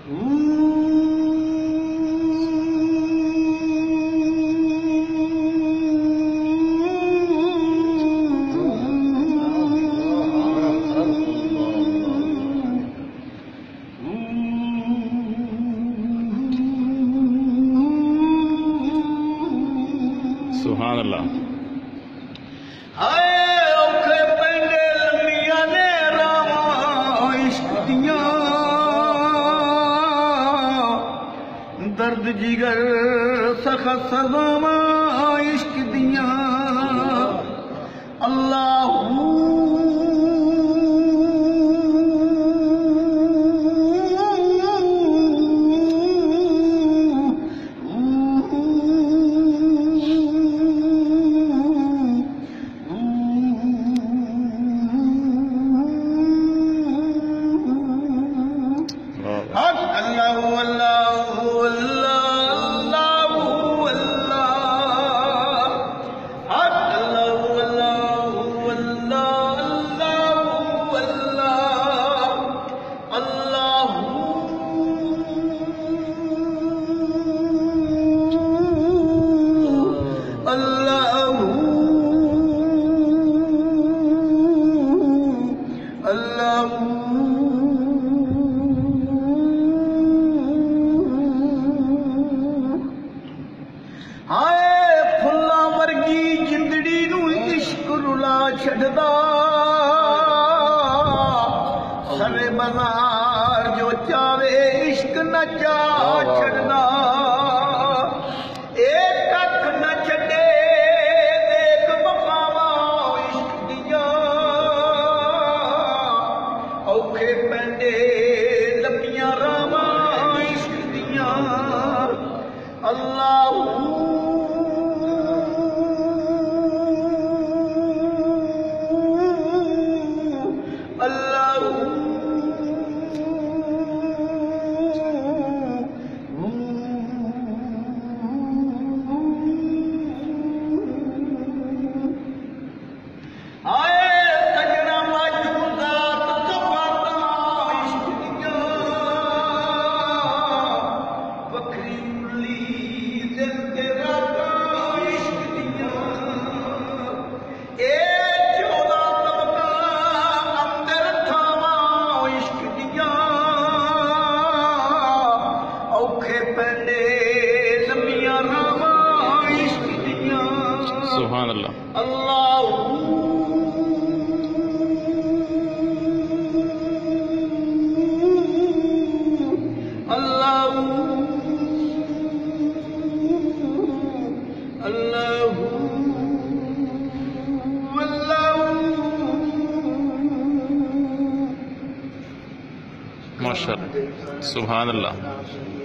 سبحان اللہ. درد جگر سخت سزاواں عشق دیاں اللہ چھڑدا سرے بازار جو چاوے عشق نہ چا چھڑنا ایک ککھ نہ چھڑے دیکھ وفاواں عشق دیاں اوکھے پیندے لمبیاں راواں عشق دیاں اللہ سبحان اللہ. ماشاء اللہ. سبحان اللہ.